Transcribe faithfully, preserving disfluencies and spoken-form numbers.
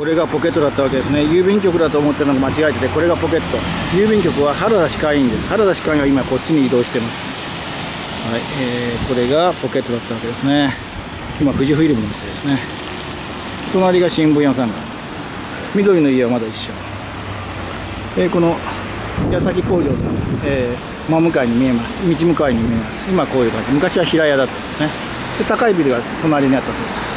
これがポケットだったわけですね。郵便局だと思ってるのが間違えてて、これがポケット。郵便局は原田歯科医院です。原田歯科医院は今こっちに移動してます。はい、えー、これがポケットだったわけですね。今富士フイルムの店ですね。隣が新聞屋さんが、緑の家はまだ一緒。えー、この矢崎工業さん、えー、真向かいに見えます。道向かいに見えます。今こういう感じ。昔は平屋だったんですね。で、高いビルが隣にあったそうです。